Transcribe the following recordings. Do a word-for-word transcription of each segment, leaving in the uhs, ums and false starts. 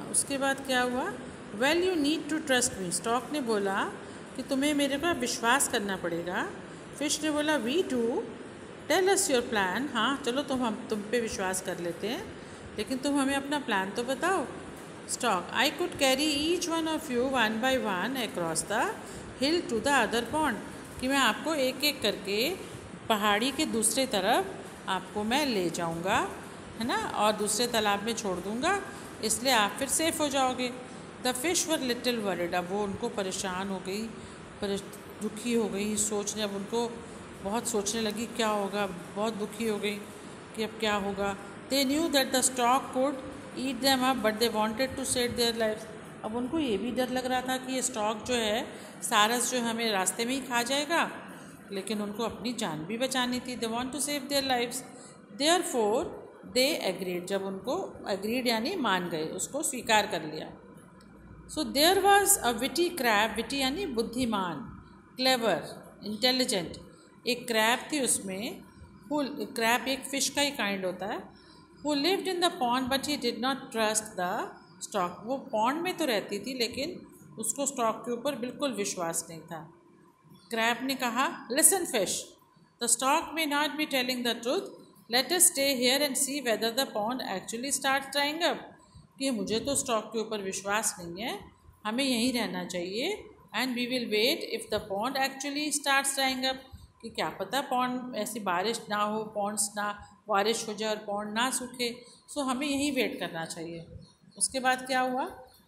उसके बाद क्या हुआ, well you need to trust me, stork ने बोला कि तुम्हें मेरे पर विश्वास करना पड़ेगा। फिश ने बोला we do, tell us your plan, हाँ चलो तुम हम तुम पे विश्वास कर लेते हैं, लेकिन तुम हमें अपना प्लान तो बताओ। Stork, I could carry each one of you one by one across the hill to the other pond, कि मैं आपको एक एक करके पहाड़ी के दूसरे तरफ आपको मैं ले जाऊंगा, है ना, और दूसरे तालाब में छोड़ दूंगा, इसलिए आप फिर सेफ़ हो जाओगे। The fish were little worried, अब वो उनको परेशान हो गई, दुखी हो गई, सोचने, अब उनको बहुत सोचने लगी क्या होगा, बहुत दुखी हो गई कि अब क्या होगा। They knew that the stork could eat them up but they wanted to save their life, अब उनको ये भी डर लग रहा था कि ये स्टॉक जो है, सारस जो हमें रास्ते में ही खा जाएगा, लेकिन उनको अपनी जान भी बचानी थी। They want to save their lives, therefore they agreed, जब उनको एग्रीड यानी मान गए, उसको स्वीकार कर लिया। So there was a witty crab, witty यानी बुद्धिमान, क्लेवर, इंटेलिजेंट, एक क्रैब थी उसमें, फुल क्रैब एक फ़िश का ही काइंड होता है, वो lived in the pond but he did not trust the stork, वो पॉन्ड में तो रहती थी लेकिन उसको स्टॉक के ऊपर बिल्कुल विश्वास नहीं था। क्रैब ने कहा, listen fish, the stork may not be telling the truth, let us stay here and see whether the pond actually start drying up, कि मुझे तो स्टॉक के ऊपर विश्वास नहीं है, हमें यहीं रहना चाहिए, and we will wait if the pond actually start drying up, कि क्या पता पॉन्ड ऐसी बारिश ना हो, पॉन्ड्स ना बारिश हो जाए और पॉन्ड ना सूखे, सो हमें यहीं वेट करना चाहिए। उसके बाद क्या हुआ,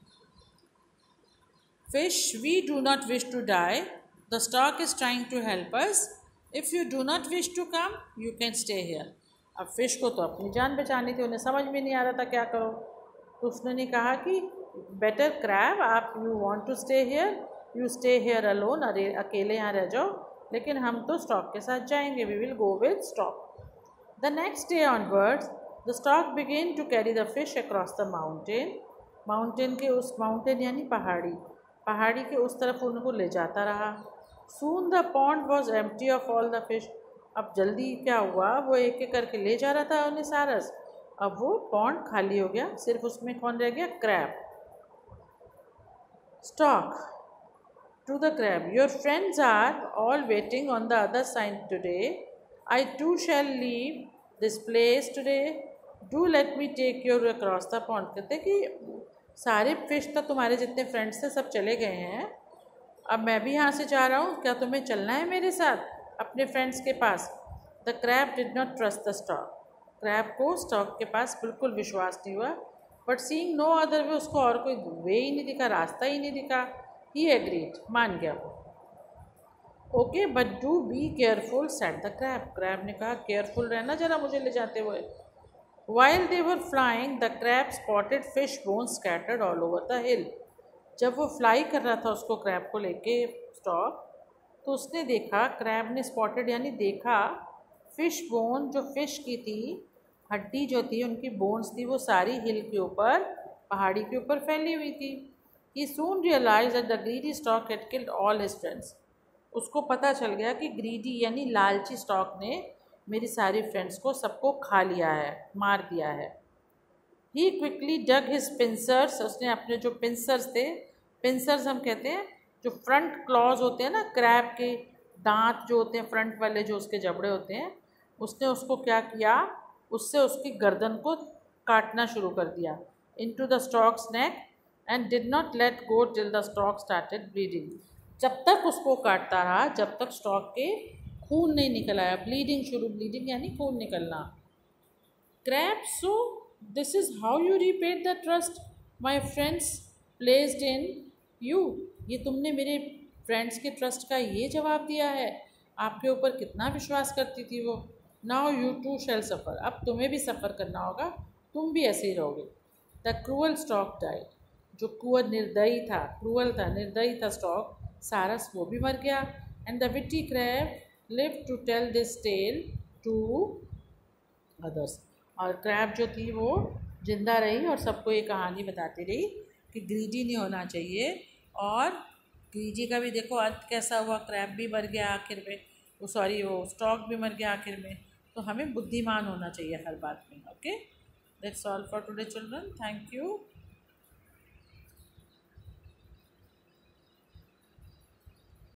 fish, we do not wish to die, the stork is trying to help us, if you do not wish to come you can stay here, अब फिश को तो अपनी जान बचानी थी, उन्हें समझ में नहीं आ रहा था क्या करो, तो उसने नहीं कहा कि बेटर क्रैब, आप you want to stay here, you stay here alone, अरे अकेले यहाँ रह जाओ, लेकिन हम तो स्टॉक के साथ जाएंगे, we will go with stork. The next day onwards the stork began to carry the fish across the mountain, mountain के उस, माउंटेन यानी पहाड़ी, पहाड़ी के उस तरफ उनको ले जाता रहा। Soon the pond was empty of all the fish, अब जल्दी क्या हुआ, वो एक एक करके ले जा रहा था उन्हें सारस, अब वो पॉन्ड खाली हो गया, सिर्फ उसमें कौन रह गया, crab. Stork to the crab, your friends are all waiting on the other side today, I too shall leave this place today, do let me take your across the pond, कहते कि सारे फिश तो तुम्हारे जितने friends थे सब चले गए हैं, अब मैं भी यहाँ से जा रहा हूँ, क्या तुम्हें चलना है मेरे साथ अपने फ्रेंड्स के पास। The crab did not trust the stork, crab को स्टॉक के पास बिल्कुल विश्वास नहीं हुआ, but seeing no other way, उसको और कोई वे ही नहीं दिखा, रास्ता ही नहीं दिखा, ही एग्रीड, मान गया वो। Okay but do be careful said the crab, crab ने कहा केयरफुल रहना जरा मुझे ले जाते हुए। While they were flying the crab spotted fish bones scattered all over the hill, जब वो फ्लाई कर रहा था उसको क्रैब को लेके स्टॉक, तो उसने देखा, क्रैब ने स्पॉटेड यानी देखा, फिश बोन, जो फिश की थी, हड्डी जो थी, उनकी बोन्स थी, वो सारी हिल के ऊपर, पहाड़ी के ऊपर फैली हुई थी। He soon realize that the greedy stork had killed all his friends, उसको पता चल गया कि ग्रीडी यानी लालची स्टॉक ने मेरी सारी फ्रेंड्स को सबको खा लिया है, मार दिया है। He quickly dug his pincers, उसने अपने जो पिंसर्स थे, पिंसर्स हम कहते हैं जो फ्रंट क्लॉज होते हैं ना, क्रैब के दांत जो होते हैं फ्रंट वाले, जो उसके जबड़े होते हैं, उसने उसको क्या किया, उससे उसकी गर्दन को काटना शुरू कर दिया, into the stork's neck, and did not let go till the stork started bleeding, जब तक उसको काटता रहा जब तक स्टॉक के खून नहीं निकल आया, ब्लीडिंग शुरू, ब्लीडिंग यानी खून निकलना। Crab, so this is how you repaid the trust my friends placed in you, ये तुमने मेरे फ्रेंड्स के ट्रस्ट का ये जवाब दिया है, आपके ऊपर कितना विश्वास करती थी वो। Now you too shall suffer, अब तुम्हें भी सफ़र करना होगा, तुम भी ऐसे ही रहोगे। द क्रूअल स्टॉक डाइड, जो क्रूअल निर्दयी था, क्रूअल था, निर्दयी था स्टॉक, सारस, वो भी मर गया। And the witty crab live to tell this tale to others, और क्रैब जो थी वो जिंदा रही और सबको ये कहानी बताती रही कि ग्रीडी नहीं होना चाहिए, और ग्रीडी का भी देखो अंत कैसा हुआ, क्रैब भी मर गया आखिर में, वो सॉरी वो स्टॉक भी मर गया आखिर में, तो हमें बुद्धिमान होना चाहिए हर बात में। Okay, that's all for today children, thank you.